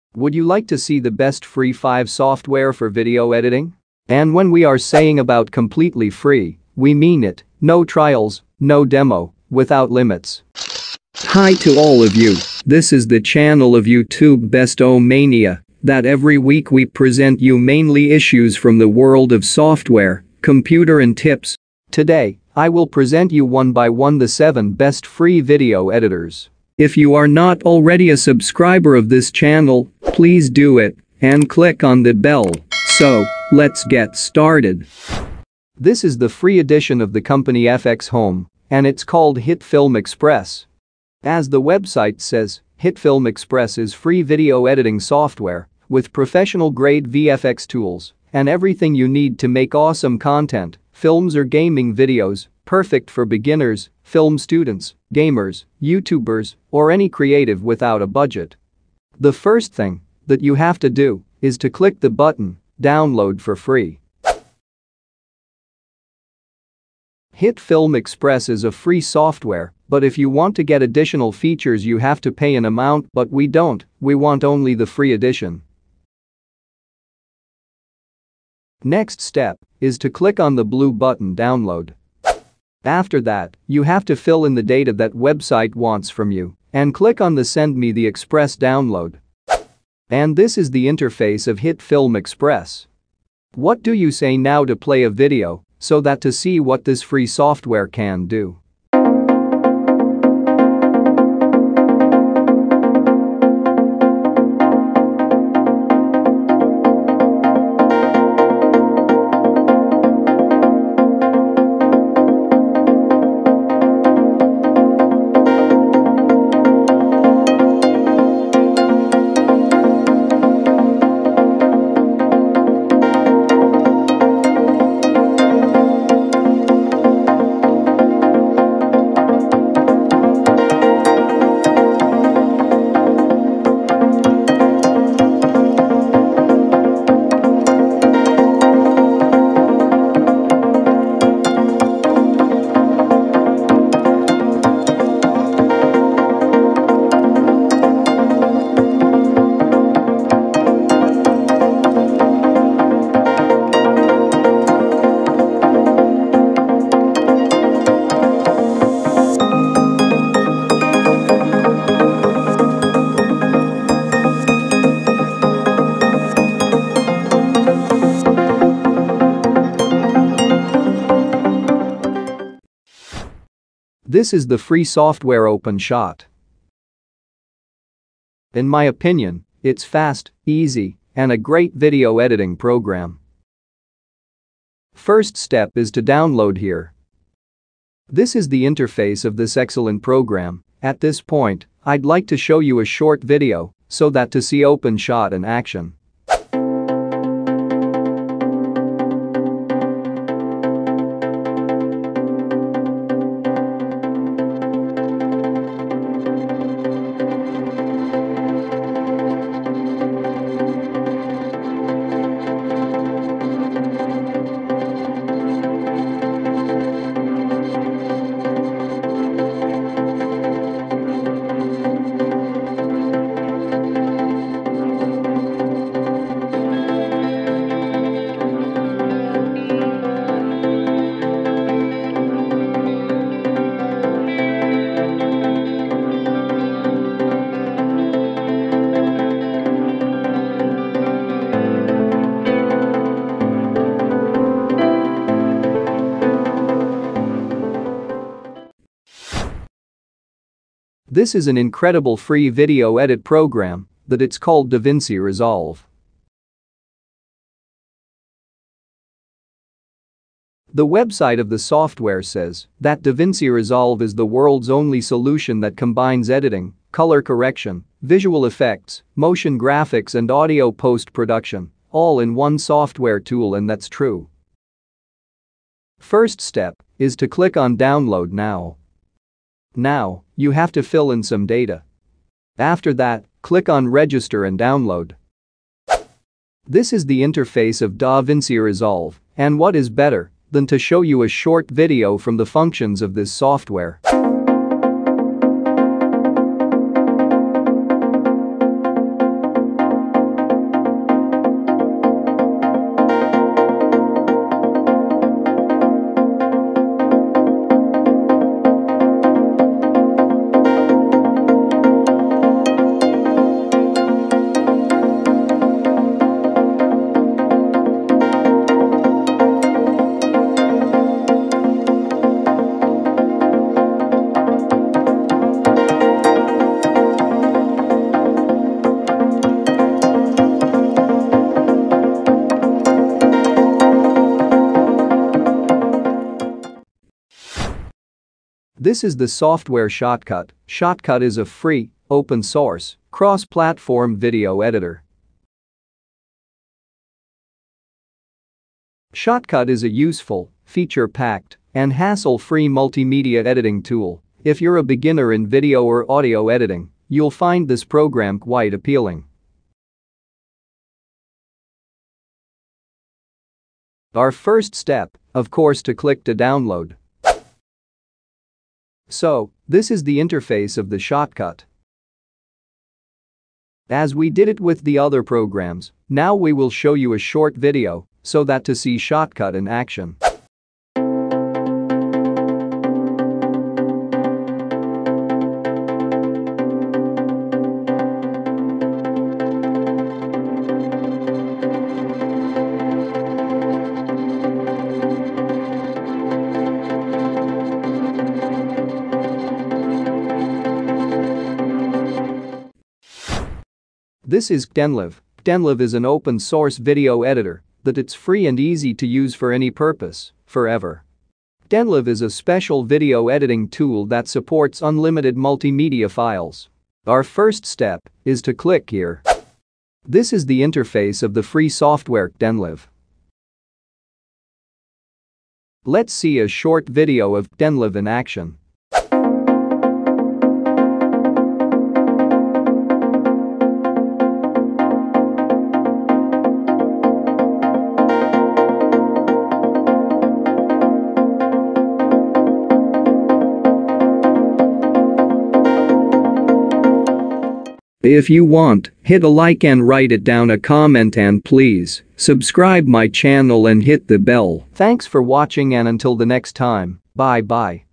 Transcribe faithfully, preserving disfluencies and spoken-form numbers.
Would you like to see the best free five software for video editing? And when we are saying about completely free, we mean it, no trials, no demo, without limits. Hi to all of you, this is the channel of YouTube Best-o-mania, that every week we present you mainly issues from the world of software, computer and tips. Today, I will present you one by one the seven best free video editors. If you are not already a subscriber of this channel, please do it and click on the bell. So, let's get started. This is the free edition of the company F X Home, and it's called HitFilm Express. As the website says, HitFilm Express is free video editing software with professional-grade V F X tools and everything you need to make awesome content, films or gaming videos, perfect for beginners, film students, gamers, YouTubers, or any creative without a budget. The first thing that you have to do is to click the button, download for free. HitFilm Express is a free software, but if you want to get additional features you have to pay an amount, but we don't, we want only the free edition. Next step is to click on the blue button download. After that, you have to fill in the data that website wants from you and click on the send me the Express download. And this is the interface of HitFilm Express. What do you say now to play a video so that to see what this free software can do? This is the free software Openshot. In my opinion, it's fast, easy, and a great video editing program. First step is to download here. This is the interface of this excellent program. At this point, I'd like to show you a short video so that to see Openshot in action. This is an incredible free video edit program that it's called Davinci Resolve. The website of the software says that Davinci Resolve is the world's only solution that combines editing, color correction, visual effects, motion graphics and audio post-production, all in one software tool, and that's true. First step is to click on Download Now. Now, you have to fill in some data. After that, click on Register and download. This is the interface of Davinci Resolve, and what is better than to show you a short video from the functions of this software. This is the software Shotcut. Shotcut is a free, open-source, cross-platform video editor. Shotcut is a useful, feature-packed, and hassle-free multimedia editing tool. If you're a beginner in video or audio editing, you'll find this program quite appealing. Our first step, of course, to click to download. So, this is the interface of the Shotcut. As we did it with the other programs, now we will show you a short video so that to see Shotcut in action. This is Kdenlive. Kdenlive is an open-source video editor that it's free and easy to use for any purpose, forever. Kdenlive is a special video editing tool that supports unlimited multimedia files. Our first step is to click here. This is the interface of the free software Kdenlive. Let's see a short video of Kdenlive in action. If you want, hit a like and write it down a comment, and please subscribe my channel and hit the bell. Thanks for watching, and until the next time, bye bye.